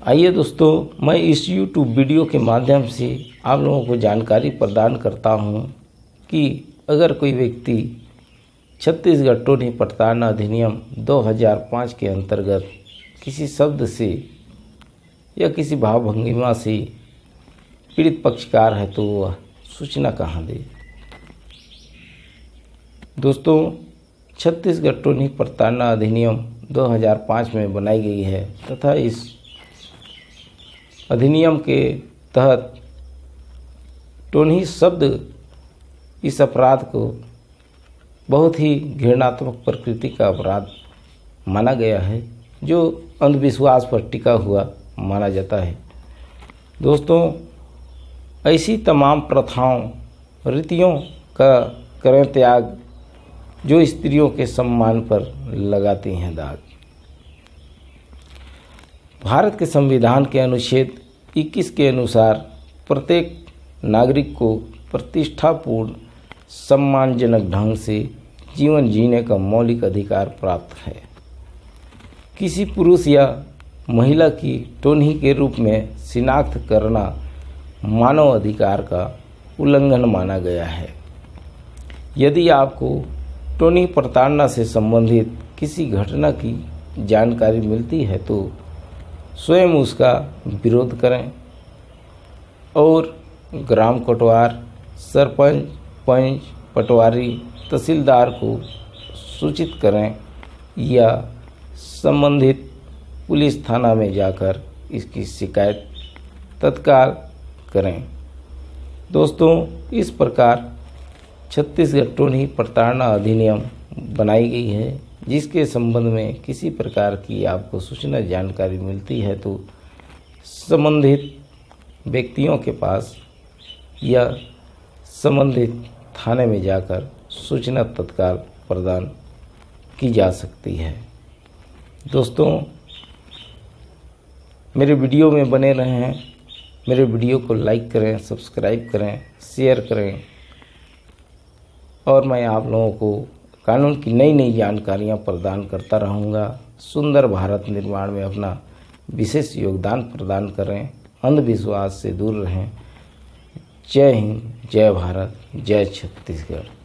आइए दोस्तों, मैं इस YouTube वीडियो के माध्यम से आप लोगों को जानकारी प्रदान करता हूं कि अगर कोई व्यक्ति छत्तीसगढ़ टोनी प्रताड़ना अधिनियम 2005 के अंतर्गत किसी शब्द से या किसी भावभंगिमा से पीड़ित पक्षकार है तो वह सूचना कहां दे। दोस्तों, छत्तीसगढ़ टोनी प्रताड़ना अधिनियम 2005 में बनाई गई है तथा इस अधिनियम के तहत टोनी शब्द इस अपराध को बहुत ही घृणात्मक प्रकृति का अपराध माना गया है, जो अंधविश्वास पर टिका हुआ माना जाता है। दोस्तों, ऐसी तमाम प्रथाओं रीतियों का करें त्याग जो स्त्रियों के सम्मान पर लगाती हैं दाग। भारत के संविधान के अनुच्छेद 21 के अनुसार प्रत्येक नागरिक को प्रतिष्ठापूर्ण सम्मानजनक ढंग से जीवन जीने का मौलिक अधिकार प्राप्त है। किसी पुरुष या महिला की टोनी के रूप में शिनाख्त करना मानव अधिकार का उल्लंघन माना गया है। यदि आपको टोनी प्रताड़ना से संबंधित किसी घटना की जानकारी मिलती है तो स्वयं उसका विरोध करें और ग्राम कोतवाल, सरपंच, पंच, पटवारी, तहसीलदार को सूचित करें या संबंधित पुलिस थाना में जाकर इसकी शिकायत तत्काल करें। दोस्तों, इस प्रकार छत्तीसगढ़ टोनी प्रताड़ना अधिनियम बनाई गई है, जिसके संबंध में किसी प्रकार की आपको सूचना जानकारी मिलती है तो संबंधित व्यक्तियों के पास या संबंधित थाने में जाकर सूचना तत्काल प्रदान की जा सकती है। दोस्तों, मेरे वीडियो में बने रहें, मेरे वीडियो को लाइक करें, सब्सक्राइब करें, शेयर करें और मैं आप लोगों को कानून की नई नई जानकारियां प्रदान करता रहूँगा। सुंदर भारत निर्माण में अपना विशेष योगदान प्रदान करें, अंधविश्वास से दूर रहें। जय हिंद, जय भारत, जय छत्तीसगढ़।